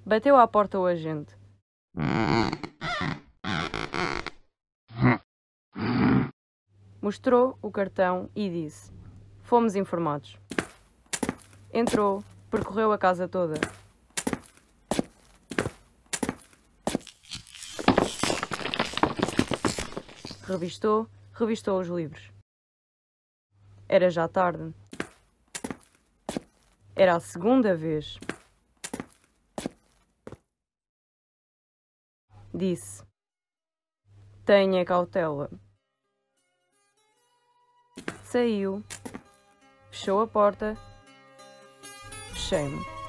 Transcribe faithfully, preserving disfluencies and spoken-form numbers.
Bateu à porta o agente. Mostrou o cartão e disse: "Fomos informados." Entrou, percorreu a casa toda. Revistou, revistou os livros. Era já tarde. Era a segunda vez. Disse: "Tenha cautela." Saiu, fechou a porta, fechei-me.